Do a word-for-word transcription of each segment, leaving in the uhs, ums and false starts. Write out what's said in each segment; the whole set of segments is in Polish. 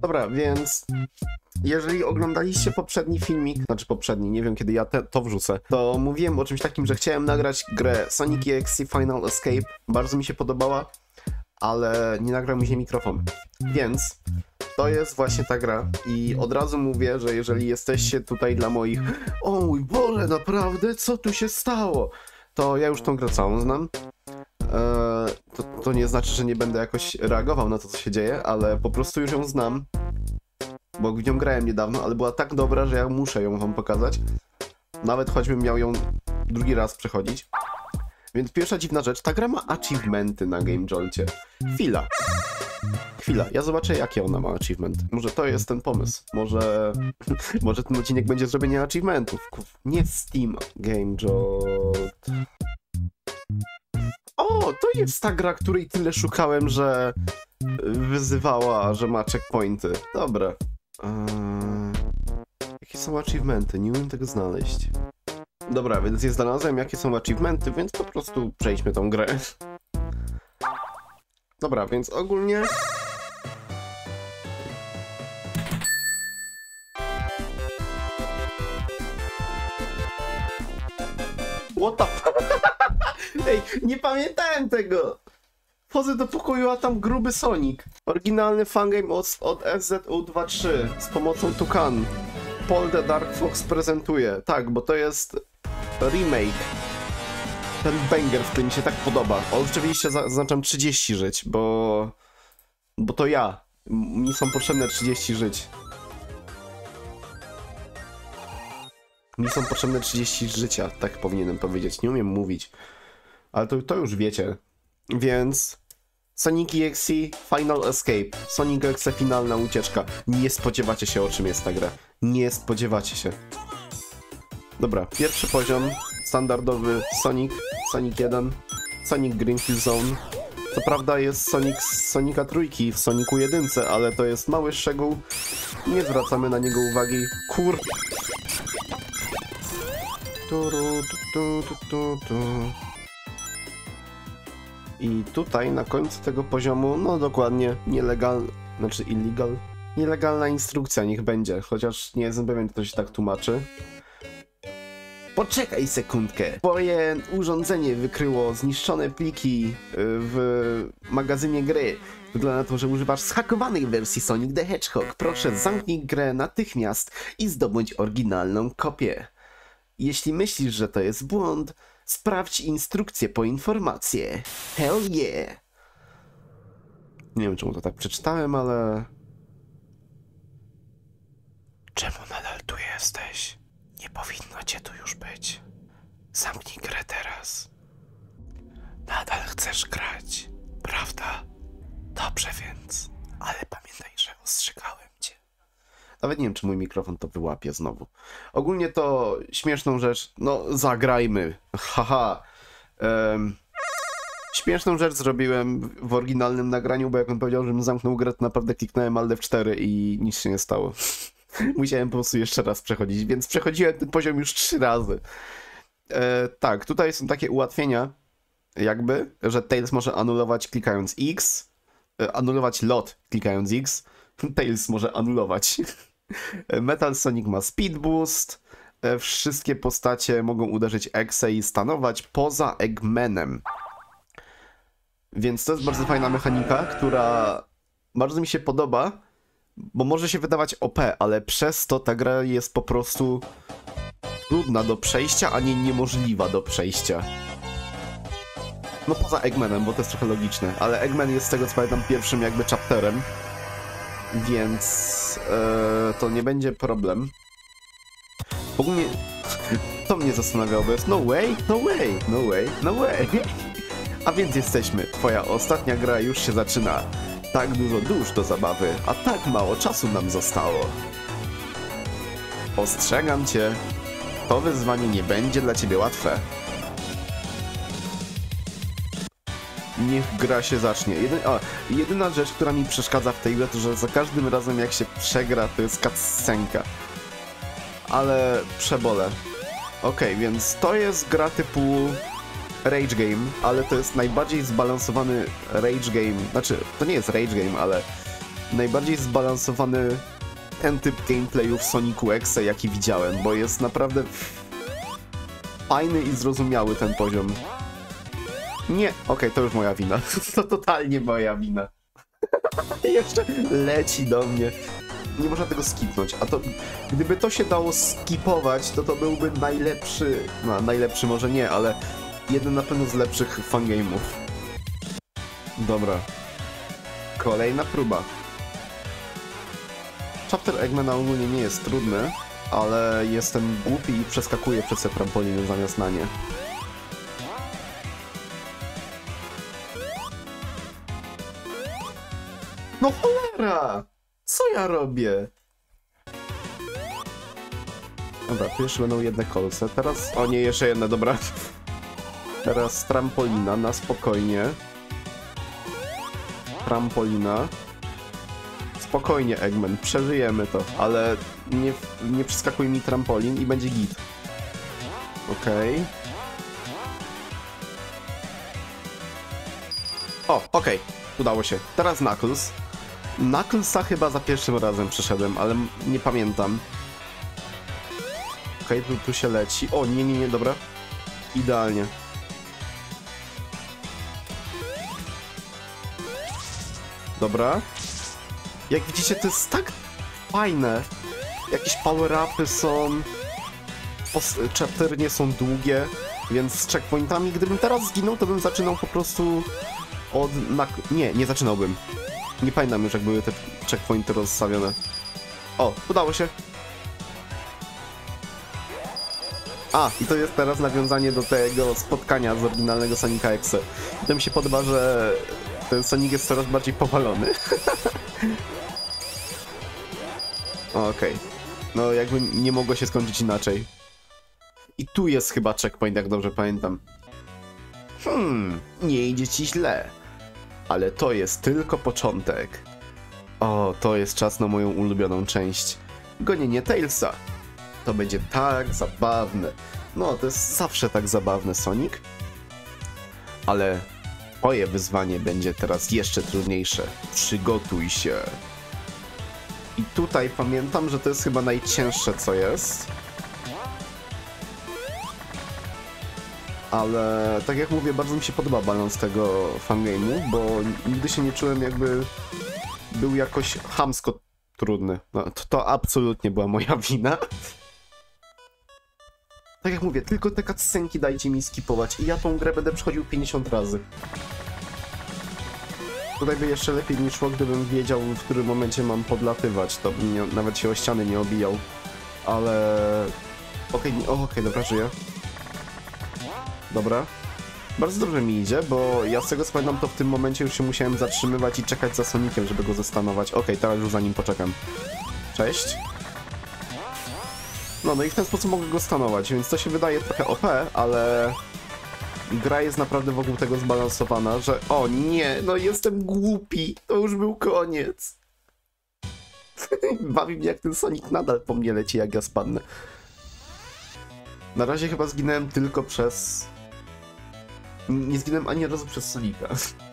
Dobra, więc jeżeli oglądaliście poprzedni filmik, znaczy poprzedni, nie wiem kiedy ja te, to wrzucę, to mówiłem o czymś takim, że chciałem nagrać grę Sonic E X E Final Escape. Bardzo mi się podobała, ale nie nagrał mi się mikrofon. Więc to jest właśnie ta gra i od razu mówię, że jeżeli jesteście tutaj dla moich o mój Boże, naprawdę, co tu się stało? To ja już tą grę całą znam. Eee, to, to nie znaczy, że nie będę jakoś reagował na to, co się dzieje, ale po prostu już ją znam. Bo w nią grałem niedawno, ale była tak dobra, że ja muszę ją wam pokazać. Nawet choćbym miał ją drugi raz przechodzić. Więc pierwsza dziwna rzecz, ta gra ma achievementy na Game Jolcie. Chwila. Chwila, ja zobaczę jakie ona ma achievement. Może to jest ten pomysł. Może... Może ten odcinek będzie zrobienie achievementów. Nie Steam Game Jolt. O, to jest ta gra, której tyle szukałem, że wyzywała, że ma checkpointy. Dobra. Eee... Jakie są achievementy? Nie umiem tego znaleźć. Dobra, więc je znalazłem, jakie są achievementy, więc po prostu przejdźmy tą grę. Dobra, więc ogólnie... What the f... Ej, nie pamiętałem tego! Wchodzę do pokoju, a tam gruby Sonic. Oryginalny fangame od, od S Z U dwa trzy z pomocą Tukan. Paul the Dark Fox prezentuje. Tak, bo to jest remake. Ten banger, w którym mi się tak podoba. O, oczywiście zaznaczam trzydzieści żyć, bo... Bo to ja. Mi są potrzebne trzydzieści żyć. Mi są potrzebne trzydzieści życia, tak powinienem powiedzieć. Nie umiem mówić. Ale to, to już wiecie. Więc... Sonic E X E Final Escape. Sonic E X E finalna ucieczka. Nie spodziewacie się, o czym jest ta gra. Nie spodziewacie się. Dobra, pierwszy poziom. Standardowy Sonic. Sonic jeden. Sonic Green Hill Zone. Co prawda jest Sonic z Sonika trójki w Sonicu jedynce, ale to jest mały szczegół. Nie zwracamy na niego uwagi. Kur... Tu, tu, tu, tu, tu. I tutaj na końcu tego poziomu, no dokładnie, nielegal, znaczy illegal, nielegalna instrukcja niech będzie, chociaż nie jestem pewien, kto się tak tłumaczy. Poczekaj sekundkę. Twoje urządzenie wykryło zniszczone pliki w magazynie gry. Wygląda na to, że używasz zhakowanej wersji Sonic the Hedgehog. Proszę, zamknij grę natychmiast i zdobądź oryginalną kopię. Jeśli myślisz, że to jest błąd, sprawdź instrukcję po informację. Hell yeah! Nie wiem, czemu to tak przeczytałem, ale... Czemu nadal tu jesteś? Nie powinno cię tu już być. Zamknij grę teraz. Nadal chcesz grać, prawda? Dobrze więc, ale pamiętaj, że ostrzegałem cię. Nawet nie wiem, czy mój mikrofon to wyłapie znowu. Ogólnie to śmieszną rzecz, no zagrajmy, haha. Um, śmieszną rzecz zrobiłem w oryginalnym nagraniu, bo jak on powiedział, żebym zamknął grę, to naprawdę kliknąłem Alt F cztery i nic się nie stało. Musiałem po prostu jeszcze raz przechodzić, więc przechodziłem ten poziom już trzy razy. E, tak, tutaj są takie ułatwienia, jakby, że Tails może anulować klikając X, e, anulować lot klikając X, Tails może anulować. Metal Sonic ma speed boost, e, wszystkie postacie mogą uderzyć Exe i stanować poza Eggmanem. Więc to jest bardzo fajna mechanika, która bardzo mi się podoba, bo może się wydawać O P, ale przez to ta gra jest po prostu trudna do przejścia, a nie niemożliwa do przejścia. No poza Eggmanem, bo to jest trochę logiczne, ale Eggman jest z tego co pamiętam pierwszym jakby chapterem, więc e, to nie będzie problem. Ogólnie to mnie zastanawiało, bo jest no way, no way, no way, no way. A więc jesteśmy, twoja ostatnia gra już się zaczyna. Tak dużo dusz do zabawy, a tak mało czasu nam zostało. Ostrzegam cię, to wyzwanie nie będzie dla ciebie łatwe. Niech gra się zacznie. Jedyn... A, jedyna rzecz, która mi przeszkadza w tej grze, to że za każdym razem jak się przegra, to jest cutscenka. Ale przebolę. Okej, okay, więc to jest gra typu Rage Game, ale to jest najbardziej zbalansowany Rage Game. Znaczy, to nie jest Rage Game, ale najbardziej zbalansowany ten typ gameplayu w Sonicu Exe, jaki widziałem, bo jest naprawdę fajny i zrozumiały ten poziom. Nie, okej, okay, to już moja wina. To totalnie moja wina. Jeszcze leci do mnie. Nie można tego skipnąć, a to gdyby to się dało skipować, to to byłby najlepszy, no najlepszy może nie, ale jeden na pewno z lepszych fangame'ów. Dobra. Kolejna próba. Chapter Eggmana ogólnie nie jest trudny, ale jestem głupi i przeskakuję przez te trampoliny zamiast na nie. No cholera! Co ja robię? Dobra, tu jeszcze będą jedne kolce. Teraz... O nie, jeszcze jedne, dobra. Teraz trampolina, na spokojnie. Trampolina. Spokojnie, Eggman, przeżyjemy to, ale nie, nie przeskakuj mi trampolin i będzie git. Okej. Okay. O, okej, okay. Udało się. Teraz Knuckles. Knucklesa chyba za pierwszym razem przeszedłem, ale nie pamiętam. Okej, okay, tu, tu się leci. O, nie, nie, nie, dobra. Idealnie. Dobra. Jak widzicie, to jest tak fajne. Jakieś power-upy są. Chaptery nie są długie, więc z checkpointami, gdybym teraz zginął, to bym zaczynał po prostu od... Nie, nie zaczynałbym. Nie pamiętam już, jak były te checkpointy rozstawione. O, udało się. A, i to jest teraz nawiązanie do tego spotkania z oryginalnego Sonica Exe. I to mi się podoba, że ten Sonic jest coraz bardziej powalony. Okej. Okay. No jakby nie mogło się skończyć inaczej. I tu jest chyba checkpoint, jak dobrze pamiętam. Hmm, nie idzie ci źle. Ale to jest tylko początek. O, to jest czas na moją ulubioną część. Gonienie Tailsa. To będzie tak zabawne. No, to jest zawsze tak zabawne, Sonic. Ale twoje wyzwanie będzie teraz jeszcze trudniejsze. Przygotuj się. I tutaj pamiętam, że to jest chyba najcięższe, co jest. Ale tak jak mówię, bardzo mi się podoba balans tego fangame'u, bo nigdy się nie czułem, jakby był jakoś chamsko trudny. No, to, to absolutnie była moja wina. Tak jak mówię, tylko te cutscenki dajcie mi skipować i ja tą grę będę przechodził pięćdziesiąt razy. Tutaj by jeszcze lepiej mi szło, gdybym wiedział, w którym momencie mam podlatywać, to bym nie, nawet się o ściany nie obijał. Ale... Okej, okay, okej, okay, dobra, żyję. Dobra. Bardzo dobrze mi idzie, bo ja z tego co pamiętam, to w tym momencie już się musiałem zatrzymywać i czekać za Soniciem, żeby go zastanować. Okej, okay, teraz już za nim poczekam. Cześć. No, no i w ten sposób mogę go stanować, więc to się wydaje trochę O P, ale... Gra jest naprawdę wokół tego zbalansowana, że... O nie, no jestem głupi, to już był koniec. Bawi mnie, jak ten Sonic nadal po mnie leci, jak ja spadnę. Na razie chyba zginąłem tylko przez... Nie zginąłem ani razu przez Sonika.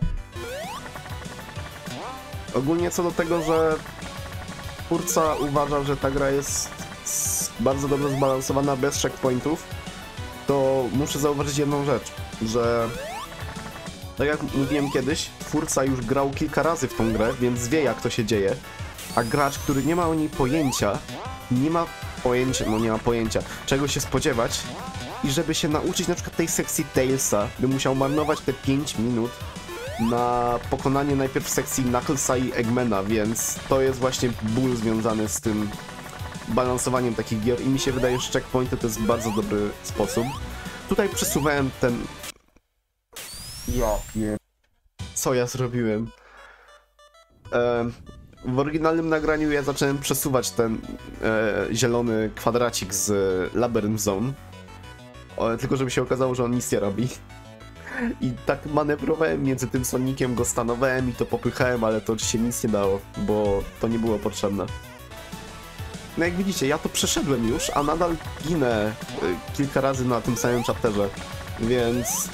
Ogólnie co do tego, że twórca uważa, że ta gra jest bardzo dobrze zbalansowana bez checkpointów, to muszę zauważyć jedną rzecz, że tak jak mówiłem kiedyś, twórca już grał kilka razy w tą grę, więc wie, jak to się dzieje, a gracz, który nie ma o niej pojęcia, nie ma pojęcia, no nie ma pojęcia, czego się spodziewać, i żeby się nauczyć na przykład tej sekcji Tailsa, by musiał marnować te pięć minut na pokonanie najpierw sekcji Knucklesa i Eggmana, więc to jest właśnie ból związany z tym balansowaniem takich gier i mi się wydaje, że checkpointy to jest bardzo dobry sposób. Tutaj przesuwałem ten... Ja nie... Co ja zrobiłem? E, w oryginalnym nagraniu ja zacząłem przesuwać ten e, zielony kwadracik z Labyrinth Zone. O, tylko żeby się okazało, że on nic nie robi. I tak manewrowałem między tym Soniciem, go stanowałem i to popychałem, ale to oczywiście nic nie dało, bo to nie było potrzebne. No jak widzicie, ja to przeszedłem już, a nadal ginę y, kilka razy na tym samym chapterze, więc...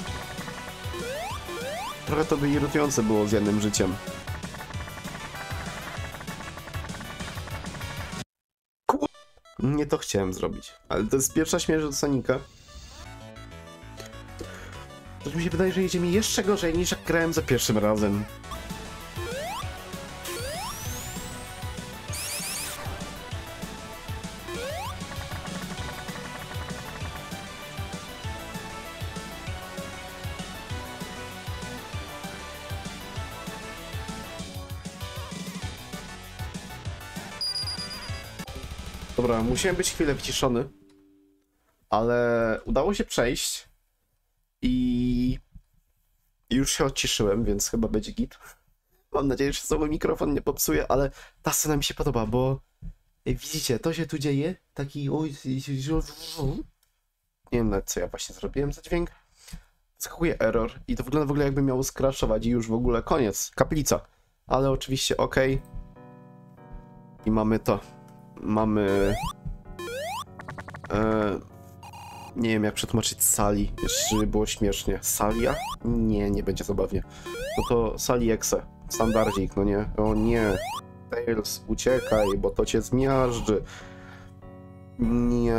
Trochę to by irytujące było z jednym życiem. Nie to chciałem zrobić. Ale to jest pierwsza śmierć od Sonika. To mi się wydaje, że jedzie mi jeszcze gorzej niż jak grałem za pierwszym razem. Dobra, musiałem być chwilę wyciszony, ale udało się przejść i już się odciszyłem, więc chyba będzie git. Mam nadzieję, że sobie mikrofon nie popsuje, ale ta scena mi się podoba, bo widzicie, to się tu dzieje, taki oj, nie wiem nawet co ja właśnie zrobiłem za dźwięk. Skakuje error i to wygląda w ogóle jakby miało skraszować i już w ogóle koniec, kaplica. Ale oczywiście ok. I mamy to. Mamy... E, nie wiem jak przetłumaczyć Sali, jeszcze żeby było śmiesznie. Salia? Nie, nie będzie zabawnie. No to Sali Exe. Standardzik, no nie? O nie. Tails, uciekaj, bo to cię zmiażdży. Nie.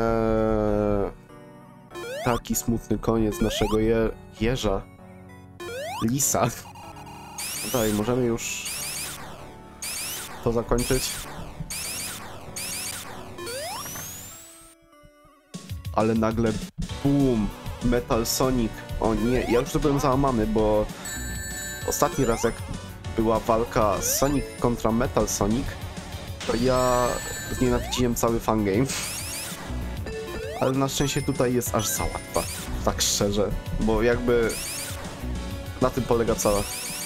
Taki smutny koniec naszego je jeża. Lisa. Daj, możemy już to zakończyć. Ale nagle boom, Metal Sonic. O nie, ja już tu byłem załamany, bo ostatni raz jak była walka Sonic kontra Metal Sonic, to ja znienawidziłem cały fangame. Ale na szczęście tutaj jest aż sałatwa, tak szczerze, bo jakby na tym polega cała.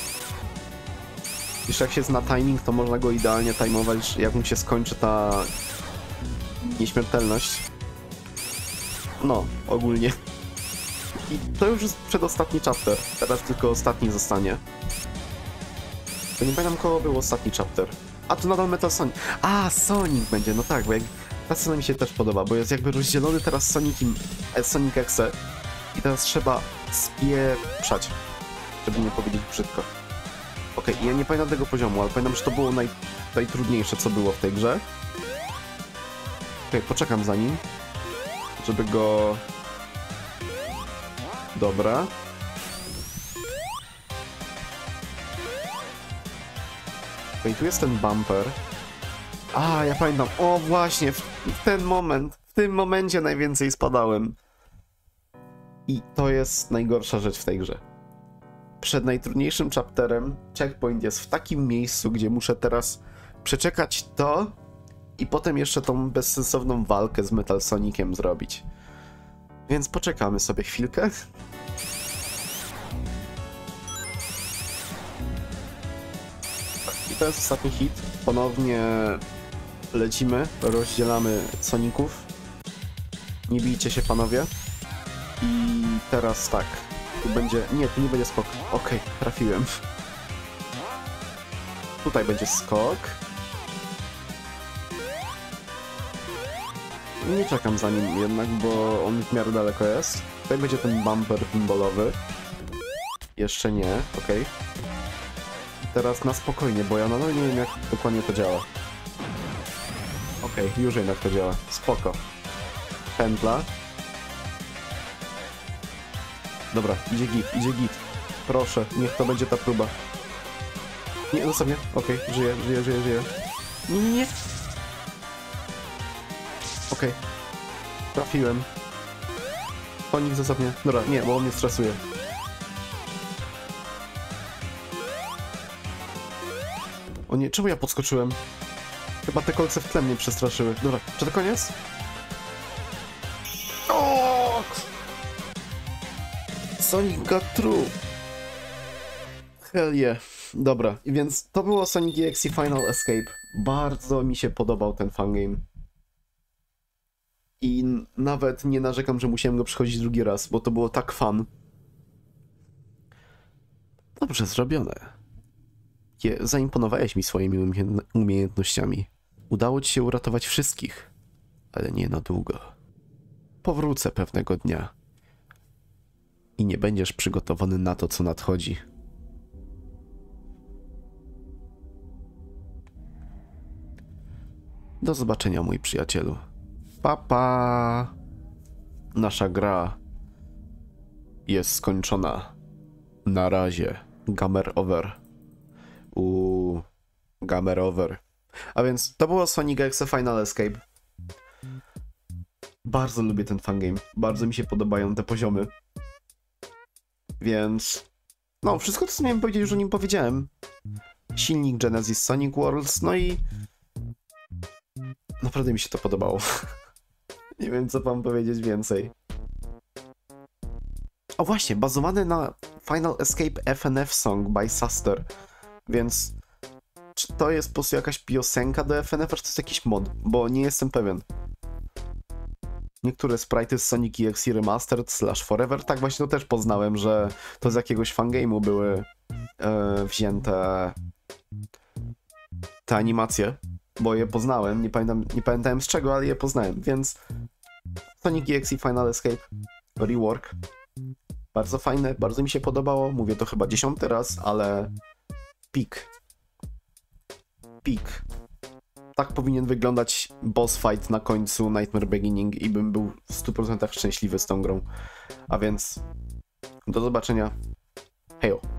Już jak się zna timing, to można go idealnie timeować, jak mu się skończy ta nieśmiertelność. No, ogólnie. I to już jest przedostatni chapter. Teraz tylko ostatni zostanie. Bo nie pamiętam kogo był ostatni chapter. A to nadal Metal Sonic. A, Sonic będzie, no tak, bo jak... ta scena mi się też podoba, bo jest jakby rozdzielony teraz Sonic i Sonic Exe. I teraz trzeba spieprzać, żeby nie powiedzieć brzydko. Okej, okay, ja nie pamiętam tego poziomu, ale pamiętam, że to było naj... najtrudniejsze, co było w tej grze. Okej, okay, poczekam za nim. Żeby go... Dobra. Okej, tu jest ten bumper. A, ja pamiętam. O, właśnie, w, w ten moment, w tym momencie najwięcej spadałem. I to jest najgorsza rzecz w tej grze. Przed najtrudniejszym chapterem checkpoint jest w takim miejscu, gdzie muszę teraz przeczekać to i potem jeszcze tą bezsensowną walkę z Metal Soniciem zrobić. Więc poczekamy sobie chwilkę. I to jest ostatni hit. Ponownie lecimy, rozdzielamy Soników. Nie bijcie się, panowie. I teraz tak. Tu będzie... Nie, tu nie będzie skok. Okej, okay, trafiłem. Tutaj będzie skok. Nie czekam za nim jednak, bo on w miarę daleko jest. Tutaj będzie ten bumper pinballowy. Jeszcze nie, okej. Okay. Teraz na spokojnie, bo ja nadal nie wiem jak dokładnie to działa. Okej, okay, już wiem jak to działa. Spoko. Pętla. Dobra, idzie git, idzie git. Proszę, niech to będzie ta próba. Nie, zostaw mnie. Okej, okay, żyję, żyję, żyję, żyję. Nie, nie, nie. Okej. Okay. Trafiłem. Sonic zostaw mnie. Dobra, nie, bo on mnie stresuje. O nie, czemu ja podskoczyłem? Chyba te kolce w tle mnie przestraszyły. Dobra, czy to koniec? O! Sonic got through. Hell yeah. Dobra, i więc to było Sonic E X E Final Escape. Bardzo mi się podobał ten fangame. I nawet nie narzekam, że musiałem go przechodzić drugi raz, bo to było tak fun. Dobrze zrobione. Je, zaimponowałeś mi swoimi umie umiejętnościami. Udało ci się uratować wszystkich, ale nie na długo. Powrócę pewnego dnia. I nie będziesz przygotowany na to, co nadchodzi. Do zobaczenia, mój przyjacielu. pa. Nasza gra jest skończona. Na razie. Gamer over. Uuu. Gamer over. A więc to było Sonic X Final Escape. Bardzo lubię ten fangame. Bardzo mi się podobają te poziomy. Więc... No, wszystko to, co miałem powiedzieć, już o nim powiedziałem. Silnik Genesis Sonic Worlds, no i... Naprawdę mi się to podobało. Nie wiem, co wam powiedzieć więcej. O właśnie, bazowany na Final Escape F N F Song by Suster. Więc... Czy to jest po prostu jakaś piosenka do F N F, czy to jest jakiś mod? Bo nie jestem pewien. Niektóre sprite'y z Sonic E X E Remastered slash Forever, tak właśnie to też poznałem, że to z jakiegoś fangame'u były e, wzięte te animacje, bo je poznałem, nie, pamiętam, nie pamiętałem z czego, ale je poznałem, więc Sonic E X E Final Escape Rework, bardzo fajne, bardzo mi się podobało, mówię to chyba dziesiąty raz, ale pik, pik. Tak powinien wyglądać boss fight na końcu Nightmare Beginning i bym był w stu procentach szczęśliwy z tą grą. A więc do zobaczenia. Hejo.